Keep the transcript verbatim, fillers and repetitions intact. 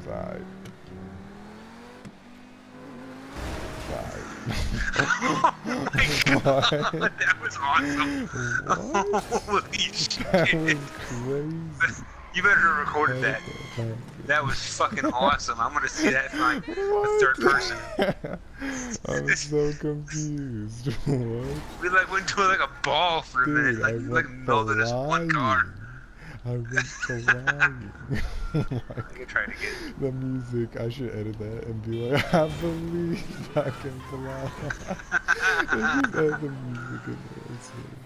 Five. Five. Oh my god, that was awesome. What? Holy shit. That was crazy. You better have recorded that. That was fucking awesome. I'm gonna see that from a third person. I'm so confused. What? We like went to like a ball for a Dude, minute. Like I we like went melded this one car. I went flying. Oh my I can try it again. The music, I should edit that and be like, I believe I can fly. Just add the music in there. It's